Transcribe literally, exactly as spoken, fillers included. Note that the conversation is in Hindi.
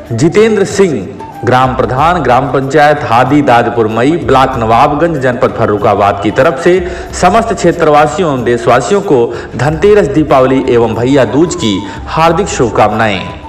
जितेंद्र सिंह, ग्राम प्रधान, ग्राम पंचायत हादी दादपुर मई, ब्लॉक नवाबगंज, जनपद फर्रुखाबाद की तरफ से समस्त क्षेत्रवासियों एवं देशवासियों को धनतेरस, दीपावली एवं भैया दूज की हार्दिक शुभकामनाएं।